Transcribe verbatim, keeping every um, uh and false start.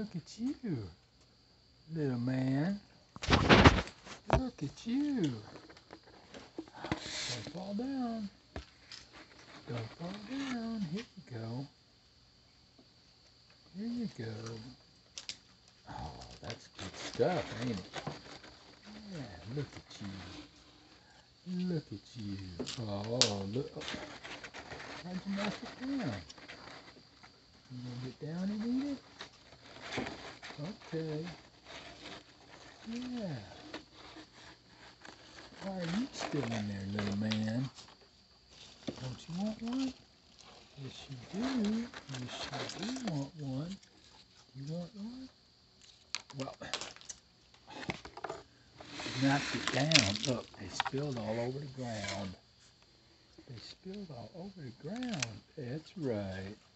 Look at you, little man. Look at you. Don't fall down. Don't fall down. Here you go. Here you go. Oh, that's good stuff, ain't it? Yeah, look at you. Look at you. Oh, look. How'd you knock it down? You gonna get down and eat it? Okay. Yeah. Why are you still in there, little man? Don't you want one? Yes, you do. Yes, you do want one. You want one? Well, you knocked it down. Look, they spilled all over the ground. They spilled all over the ground. That's right.